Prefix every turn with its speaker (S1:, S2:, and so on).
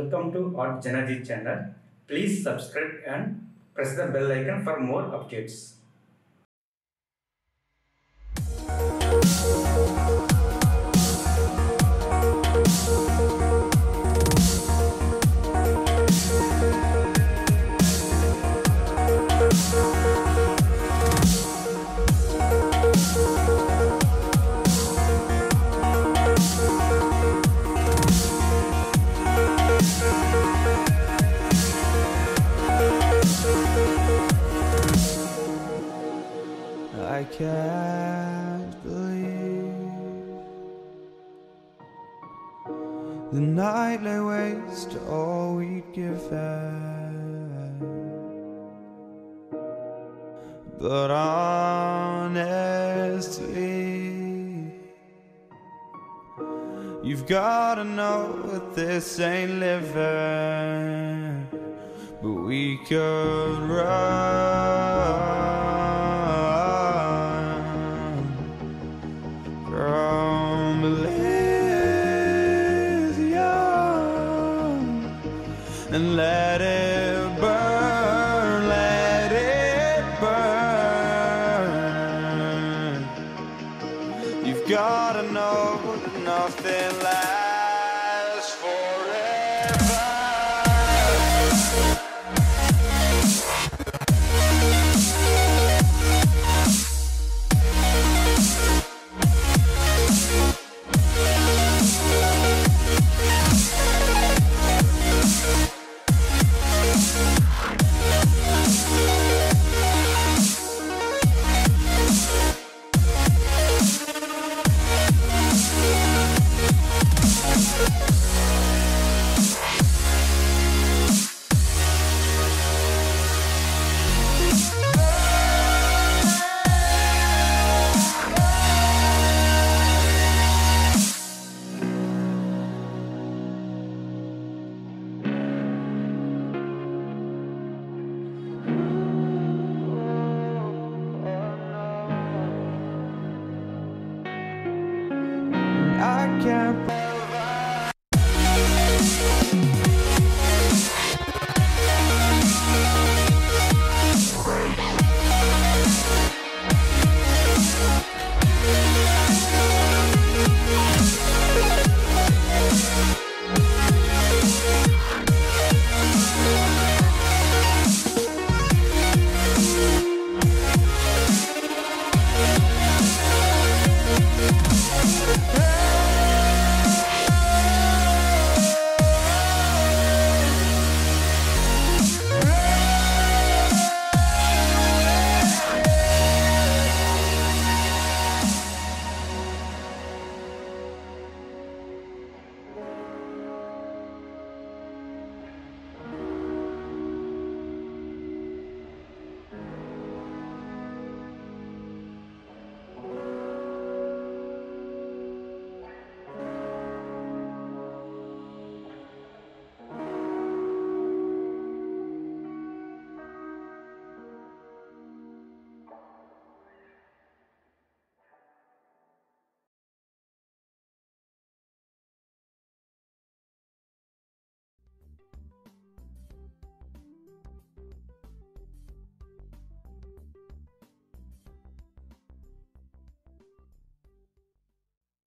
S1: Welcome to ArtJanag channel. Please subscribe and press the bell icon for more updates.
S2: I can't believe the night lay waste to all we'd given, but honestly, you've gotta know that this ain't living, but we could run from Elysium and let it burn, let it burn. You've gotta know that nothing lasts forever. I can't